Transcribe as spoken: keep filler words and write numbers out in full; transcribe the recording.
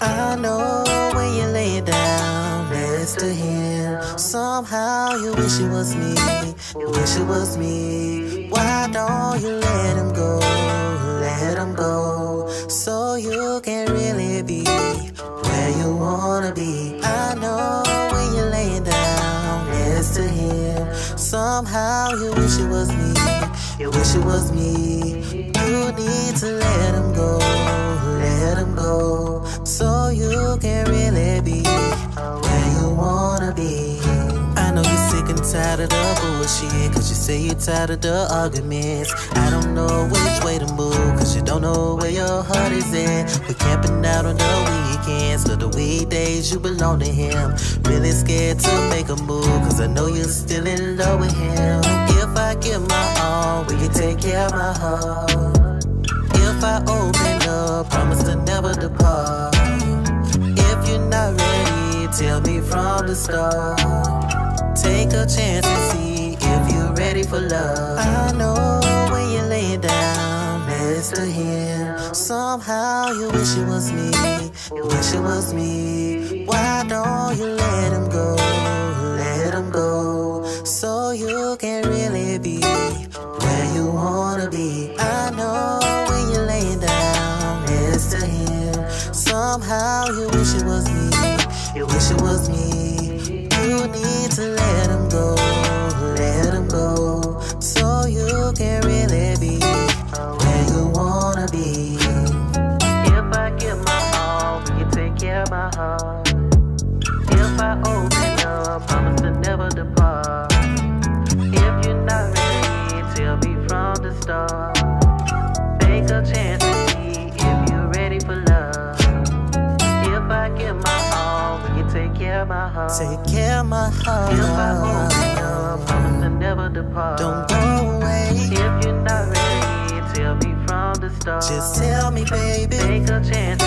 I know when you lay down next to him, somehow you wish it was me, you wish it was me. Why don't you let him go, let him go, so you can really be where you wanna be. I know when you lay down next to him, somehow you wish it was me, you wish it was me. You need to let him go, let him go, so you can really be where you wanna be. I know you're sick and tired of the bullshit, cause you say you're tired of the arguments. I don't know which way to move, cause you don't know where your heart is at. We're camping out on the weekends, but the weekdays you belong to him. Really scared to make a move, cause I know you're still in love with him. If I give my all, will you take care of my heart? If I open up, promise to never depart. If you're not ready, tell me from the start. Take a chance and see if you're ready for love. I know when you lay down next to him, somehow you wish it was me, you wish it was me. Why don't you let him go, let him go, so you can really be where you wanna be. I know when you lay down next to him, somehow you wish it was me, you wish it was me. You need to let him go, let him go, so you can really be where you wanna be. If I give my all, will you take care of my heart? If I open up, promise to never depart. If you're not ready, tell me from the start. Take a chance to see if you're ready for love. If I give my all, will you take care of my heart? Take care of my heart. If I open up, promise to never depart. Don't go away. If you're not ready, tell me from the start. Just tell me, baby. Take a chance